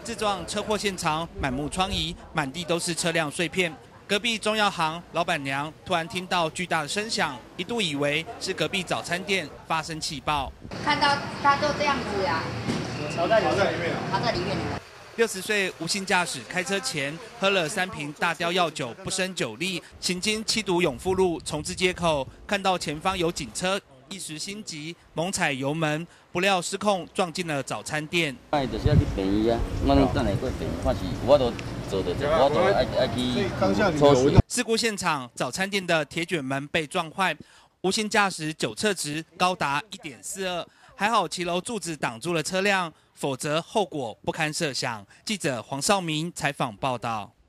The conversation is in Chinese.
自撞车祸现场满目疮痍，满地都是车辆碎片。隔壁中药行老板娘突然听到巨大的声响，一度以为是隔壁早餐店发生气爆。 看到他就这样子啊， 藏在里面藏在里面。 60岁无姓驾驶开车前喝了3瓶大雕药酒，不胜酒力，行经七堵永富路重治街口，看到前方有警车，一时心急，猛踩油门，不料失控撞进了早餐店。 就是要去病院啊，我等下过病，看是我都做得着，我都爱去抽血。 事故现场，早餐店的铁卷门被撞坏，无姓驾驶酒测值高达1.42，还好骑楼柱子挡住了车辆，否则后果不堪设想。记者黄少明采访报道。